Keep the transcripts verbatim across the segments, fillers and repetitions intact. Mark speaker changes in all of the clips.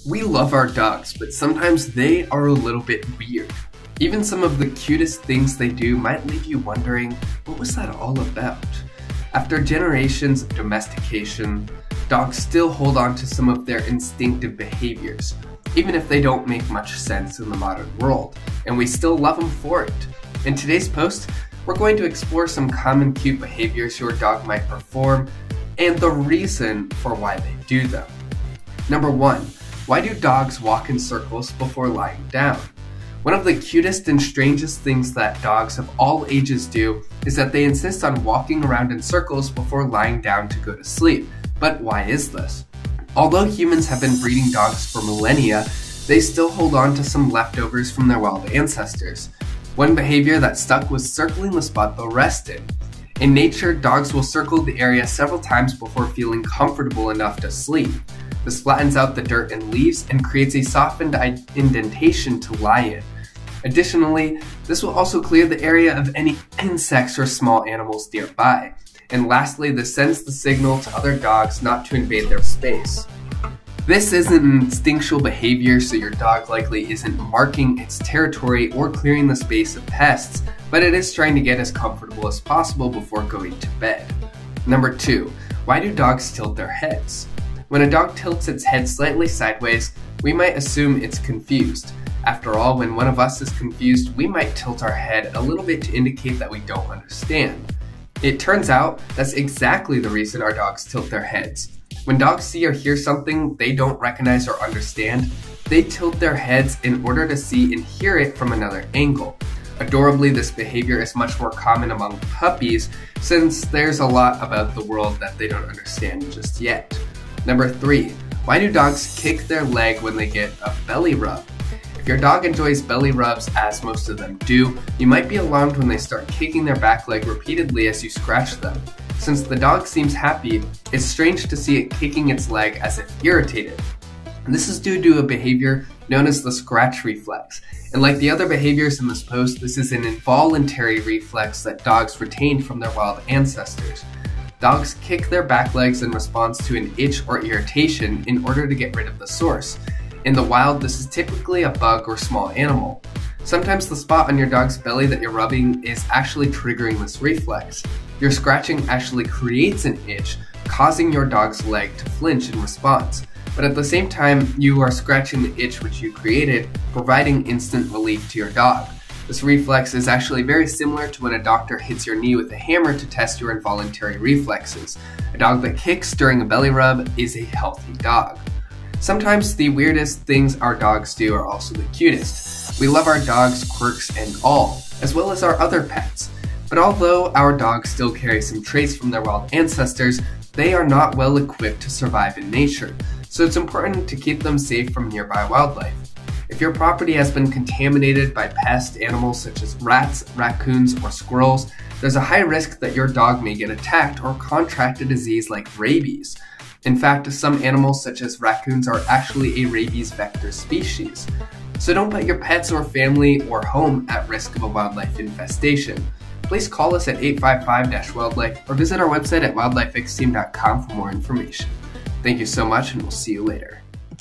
Speaker 1: We love our dogs, but sometimes they are a little bit weird. Even some of the cutest things they do might leave you wondering, what was that all about? After generations of domestication, dogs still hold on to some of their instinctive behaviors, even if they don't make much sense in the modern world, and we still love them for it. In today's post, we're going to explore some common cute behaviors your dog might perform, and the reason for why they do them. Number one, why do dogs walk in circles before lying down? One of the cutest and strangest things that dogs of all ages do is that they insist on walking around in circles before lying down to go to sleep. But why is this? Although humans have been breeding dogs for millennia, they still hold on to some leftovers from their wild ancestors. One behavior that stuck was circling the spot they'll rest in. In nature, dogs will circle the area several times before feeling comfortable enough to sleep. This flattens out the dirt and leaves and creates a softened indentation to lie in. Additionally, this will also clear the area of any insects or small animals nearby. And lastly, this sends the signal to other dogs not to invade their space. This isn't an instinctual behavior, so your dog likely isn't marking its territory or clearing the space of pests, but it is trying to get as comfortable as possible before going to bed. Number two, why do dogs tilt their heads? When a dog tilts its head slightly sideways, we might assume it's confused. After all, when one of us is confused, we might tilt our head a little bit to indicate that we don't understand. It turns out that's exactly the reason our dogs tilt their heads. When dogs see or hear something they don't recognize or understand, they tilt their heads in order to see and hear it from another angle. Adorably, this behavior is much more common among puppies since there's a lot about the world that they don't understand just yet. Number three, why do dogs kick their leg when they get a belly rub? If your dog enjoys belly rubs, as most of them do, you might be alarmed when they start kicking their back leg repeatedly as you scratch them. Since the dog seems happy, it's strange to see it kicking its leg as if irritated. This is due to a behavior known as the scratch reflex. And like the other behaviors in this post, this is an involuntary reflex that dogs retained from their wild ancestors. Dogs kick their back legs in response to an itch or irritation in order to get rid of the source. In the wild, this is typically a bug or small animal. Sometimes the spot on your dog's belly that you're rubbing is actually triggering this reflex. Your scratching actually creates an itch, causing your dog's leg to flinch in response. But at the same time, you are scratching the itch which you created, providing instant relief to your dog. This reflex is actually very similar to when a doctor hits your knee with a hammer to test your involuntary reflexes. A dog that kicks during a belly rub is a healthy dog. Sometimes the weirdest things our dogs do are also the cutest. We love our dogs, quirks and all, as well as our other pets. But although our dogs still carry some traits from their wild ancestors, they are not well equipped to survive in nature, so it's important to keep them safe from nearby wildlife. If your property has been contaminated by pest animals such as rats, raccoons, or squirrels, there's a high risk that your dog may get attacked or contract a disease like rabies. In fact, some animals such as raccoons are actually a rabies vector species. So don't put your pets or family or home at risk of a wildlife infestation. Please call us at eight five five wildlife or visit our website at wildlife x team dot com for more information. Thank you so much, and we'll see you later.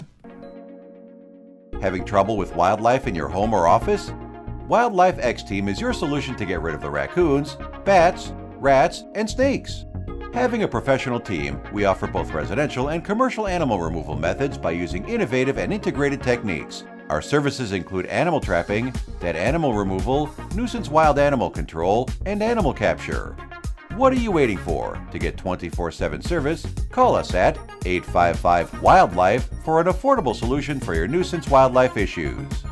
Speaker 2: Having trouble with wildlife in your home or office? Wildlife X-Team is your solution to get rid of the raccoons, bats, rats, and snakes. Having a professional team, we offer both residential and commercial animal removal methods by using innovative and integrated techniques. Our services include animal trapping, dead animal removal, nuisance wild animal control, and animal capture. What are you waiting for? To get twenty-four seven service, call us at eight five five wildlife for an affordable solution for your nuisance wildlife issues.